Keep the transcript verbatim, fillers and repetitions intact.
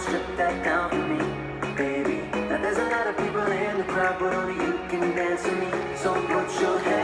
strip that down for me, baby. Now there's a lot of people in the crowd, but only you can dance with me. So put your hands